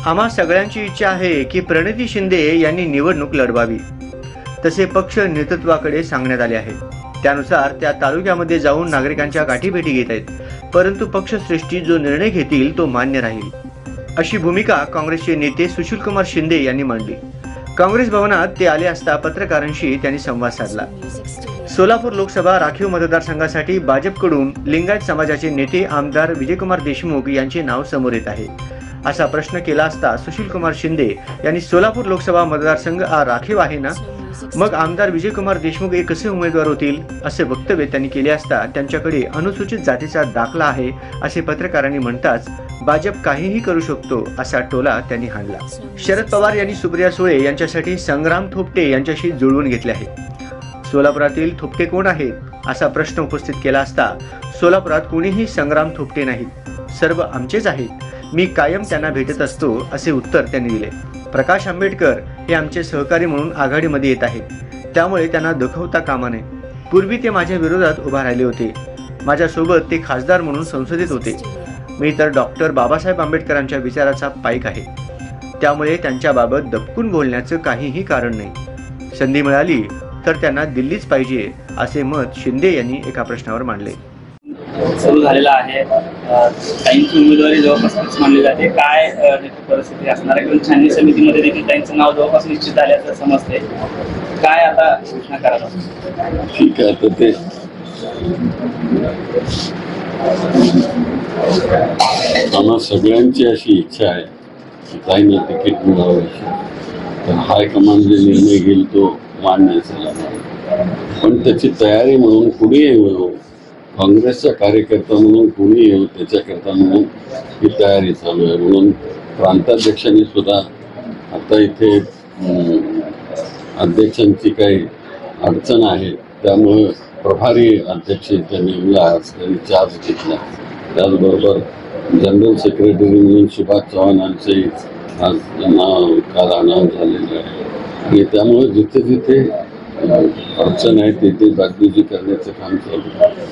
आम्हा सगळ्यांची इच्छा आहे की प्रणिती शिंदे यांनी निवडणूक लढवावी, तसे पक्ष नेतृत्वाकडे सांगण्यात आले आहे। त्यानुसार त्या तालुक्यामध्ये जाऊन नागरिकांच्या गाठीभेटी घेत आहेत, परंतु पक्षश्रेष्ठी जो निर्णय घेतील तो मान्य राहील, अशी भूमिका काँग्रेसचे नेते सुशीलकुमार शिंदे यांनी मांडली। काँग्रेस भवनात ते आले असता पत्रकारांशी त्यांनी संवाद साधला। सोलापूर लोकसभा राखीव मतदारसंघासाठी भाजपकडून लिंगायत समाजाचे नेते आमदार विजयकुमार देशमुख यांचे नाव समोर येत आहे, असा प्रश्न केला असता सुशीलकुमार शिंदे यांनी सोलापूर लोकसभा मतदारसंघ हा राखीव आहे ना, मग आमदार विजयकुमार देशमुख हे कसे उमेदवार होतील, असे वक्तव्य त्यांनी केले असता त्यांच्याकडे अनुसूचित जातीचा दाखला आहे असे पत्रकारांनी म्हणताच भाजप काहीही करू शकतो असा टोला त्यांनी हाणला। शरद पवार यांनी सुप्रिया सुळे यांच्यासाठी संग्राम थोपटे यांच्याशी जुळवून घेतले आहे। सोलापुरातील थोपटे कोण आहेत असा प्रश्न उपस्थित केला असता सोलापुरात कोणीही संग्राम थोपटे नाहीत, सर्व आमचेच आहेत, मी कायम त्यांना भेटत असतो असे उत्तर त्यांनी दिले। प्रकाश आंबेडकर हे आमचे सहकारी म्हणून आघाडीमध्ये येत आहेत, त्यामुळे त्यांना दुखवता कामा नये। पूर्वी ते माझ्या विरोधात उभा राहिले होते, माझ्यासोबत ते खासदार म्हणून संसदेत होते। मी तर डॉक्टर बाबासाहेब आंबेडकरांच्या विचाराचा पाईक आहे, त्यामुळे त्यांच्याबाबत दबकून बोलण्याचं काहीही कारण नाही। संधी मिळाली तर त्यांना दिल्लीच पाहिजे असे मत शिंदे यांनी एका प्रश्नावर मांडले। सुरू झालेला आहे, ताईंची उमेदवारी जवळपास मानली जाते, काय परिस्थिती असणार आहे? किंवा छाननी समितीमध्ये देखील ताईंचं नाव जवळपास निश्चित झाल्याचं समजते, काय आता घोषणा करायला? ठीक आहे, तर ते आम्हा सगळ्यांची अशी इच्छा आहे की ताईंना तिकीट मिळावं, तर हायकमांड जे निर्णय घेईल तो मान्य झाला, पण त्याची तयारी म्हणून कुणी येऊ, काँग्रेसचा कार्यकर्ता म्हणून कुणी येऊ, त्याच्याकरता म्हणून ही तयारी चालू आहे। म्हणून प्रांताध्यक्षांनी सुद्धा आता इथे अध्यक्षांची काही अडचण आहे, त्यामुळे प्रभारी अध्यक्ष इथे नेमला, आज त्यांनी चार्ज घेतला। त्याचबरोबर जनरल सेक्रेटरी म्हणून सुभाष चव्हाणांचे आज नाव काल अनाऊन्स झालेलं आहे, आणि त्यामुळे जिथे जिथे अडचण आहे तिथे जागृती करण्याचं काम चालू आहे।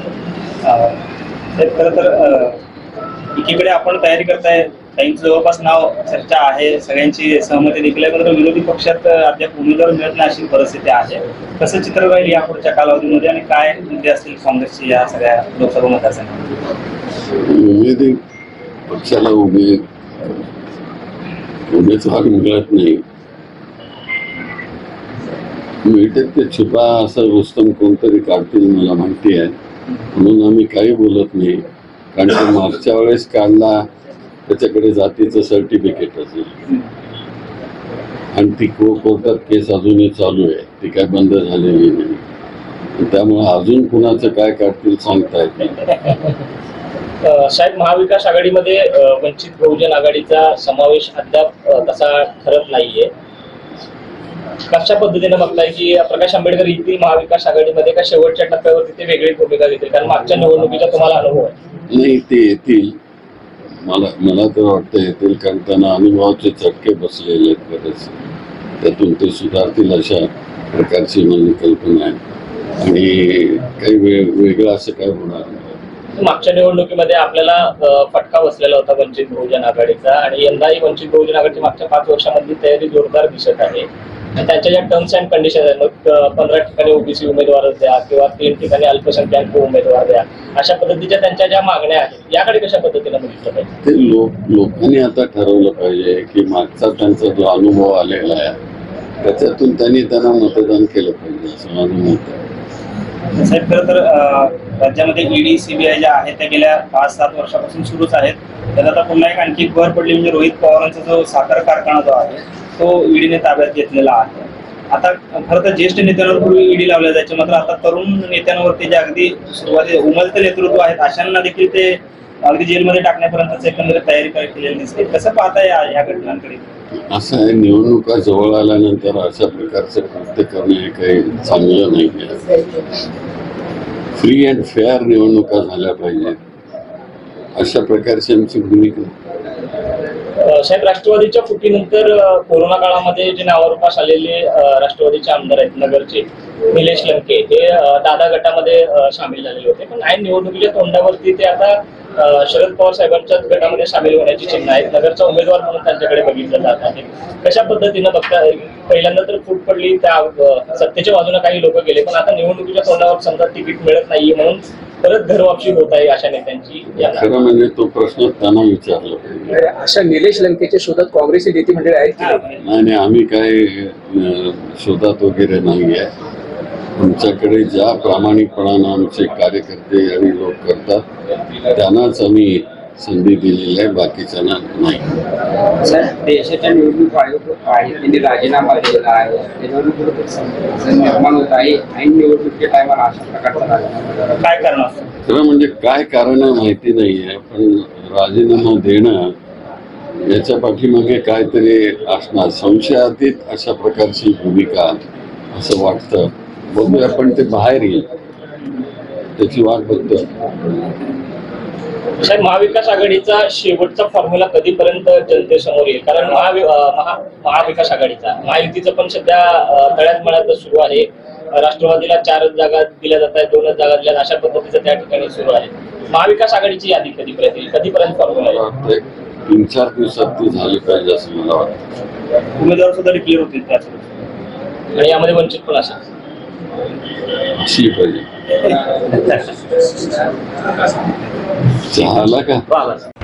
खरं तर एकीकडे आपण तयारी करताय, ताईंचं जवळपास नाव चर्चा आहे, सगळ्यांची सहमती देखील आहे, परंतु विरोधी पक्षात अद्याप उमेदवार मिळत नाही अशी परिस्थिती आहे। कसं चित्र राहील या पुढच्या कालावधीमध्ये आणि काय मुद्दे असतील काँग्रेसची या सगळ्या लोकसभा मतदारसंघात? विरोधी पक्षाला उमेदवार मिळत नाही, मिळते ते छुपा असं रुस्तम कोणतरी काढतील मला माहिती आहे, म्हणून आम्ही काही बोलत नाही, कारण तो मागच्या वेळेस काढला त्याच्याकडे जातीचं सर्टिफिकेट असेल, आणि ती कोर्टात केस अजूनही चालू आहे, ती काय बंद झालेली नाही, त्यामुळे अजून कुणाचं काय काढतील सांगता येत नाही। साहेब, महाविकास आघाडीमध्ये वंचित बहुजन आघाडीचा समावेश अद्याप तसा ठरत नाहीये, कशा पद्धतीने बघताय की प्रकाश आंबेडकर येथील महाविकास आघाडीमध्ये का शेवटच्या टप्प्यावरती ते वेगळी भूमिका घेतील? कारण मागच्या निवडणुकीचा तुम्हाला अनुभव आहे। नाही, ते येतील, मला तर वाटतं येतील, कारण त्यांना अनुभवाचे चटके बसलेले आहेत बरेच, त्यातून ते सुधारतील अशा प्रकारची माझी कल्पना आहे, आणि काही वेगळं असं काय होणार नाही। मागच्या निवडणुकीमध्ये आपल्याला फटका बसलेला होता वंचित बहुजन आघाडीचा, आणि यंदाही वंचित बहुजन आघाडीची मागच्या 5 वर्षांमधली तयारी जोरदार दिसत आहे। त्यांच्या ज्या टर्म्स अँड कंडिशन आहेत, मग 15 ठिकाणी ओबीसी उमेदवार द्या किंवा 3 ठिकाणी अल्पसंख्याक उमेदवार द्या, अशा पद्धतीच्या त्यांच्या ज्या मागण्या आहेत याकडे कशा पद्धतीने बघितलं पाहिजे? ते लोकांनी आता ठरवलं पाहिजे की मागचा त्यांचा जो अनुभव आलेला आहे त्याच्यातून त्यांना मतदान केलं पाहिजे, असं माझं मत आहे। साहेब, खरं तर राज्यामध्ये ईडी सीबीआय ज्या आहेत त्या गेल्या 5-7 वर्षापासून सुरूच आहेत, त्यात आता पुन्हा एक आणखी भर पडली, म्हणजे रोहित पवारांचा जो साखर कारखाना जो आहे तो ईडीने ताब्यात घेतलेला आहे। आता खरं तर ज्येष्ठ नेत्यांवर पूर्वी ईडी लावल्या जायचे, मात्र आता तरुण नेत्यांवरती जे अगदी सुरुवाती उमलते नेतृत्व आहेत अशांना देखील ते अगदी जेलमध्ये टाकण्यापर्यंतच एकंदरीत तयारी केलेली दिसते, कसं पाहताय या घटनांकडे? असं आहे, निवडणुका जवळ आल्यानंतर अशा प्रकारचं कृत्य करणे हे काही चांगलं नाही आहे। फ्री अँड फेअर निवडणुका झाल्या पाहिजेत, अशा प्रकारची आमची भूमिका। साहेब, राष्ट्रवादीच्या फुटीनंतर कोरोना काळामध्ये जे नावारूपास आलेले राष्ट्रवादीचे आमदार आहेत नगरचे, निलेश लंके, हे दादा गटामध्ये सामील झालेले होते, पण ऐन निवडणुकीच्या तोंडावरती ते आता शरद पवार साहेबांच्याच गटामध्ये सामील होण्याची चिन्ह आहेत. नगरचा उमेदवार म्हणून त्यांच्याकडे बघितलं जात आहे. कशा पद्धतीनं बघता, पहिल्यांदा तर फूट पडली, त्या सत्तेच्या बाजूने काही लोक गेले, पण आता निवडणुकीच्या तोंडावर समजा तिकीट मिळत नाहीये म्हणून परत घरवापसी होत आहे अशा नेत्यांची. खरं म्हणजे तो प्रश्न त्यांना विचारला पाहिजे. अशा निलेश लंकेच्या शोधात काँग्रेसची नेते मंडळी आहेत की नाही? नाही, आम्ही काही शोधात वगैरे नाही आहे. आमच्याकडे ज्या प्रामाणिकपणानं आमचे कार्यकर्ते आणि लोक करतात त्यांनाच आम्ही संधी दिलेली आहे, बाकीच्यांना नाही. सर, देशाच्या निवडणूक आयोग आहे त्यांनी राजीनामा दिलेला आहे. निवडणूक निर्माण होत आहे. ऐन निवडणुकीच्या टायमाला अशा प्रकारचा राजीनामा काय करणार? खरं म्हणजे काय कारण आहे माहिती नाही आहे, पण राजीनामा देणं याच्या पाठीमागे काहीतरी असणार. संशयातीत अशा प्रकारची भूमिका असं वाटतं. बघूया, पण ते बाहेर येईल, त्याची वाट बघतो. साहेब, महाविकास आघाडीचा शेवटचा फॉर्म्युला कधीपर्यंत जनतेसमोर येईल? कारण महाविकास आघाडीचा, महायुतीचं पण सध्या तळ्यात मळ्यात सुरू आहे. राष्ट्रवादीला 4 जागा दिल्या जात आहेत, 2 जागा दिल्या, अशा पद्धतीचं त्या ठिकाणी सुरू आहे. महाविकास आघाडीची यादी कधीपर्यंत येईल? कधीपर्यंत फॉर्म्युला येईल? 3-4 दिवसात ती झाली पाहिजे असं मला वाटतं. उमेदवार सुद्धा क्लिअर होतील त्याच आणि यामध्ये वंचित पण असेल असली पाहिजे. झाला का?